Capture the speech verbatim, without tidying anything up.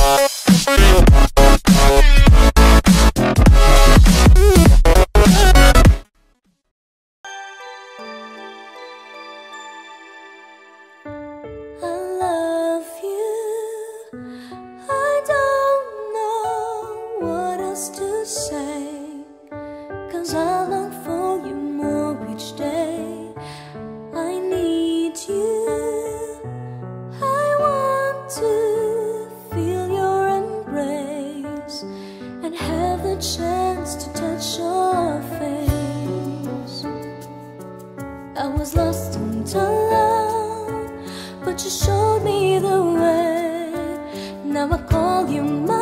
To say, 'cause I long for you more each day. I need you, I want to feel your embrace and have the chance to touch your face. I was lost and alone, but you showed me the way. Now I call you mine.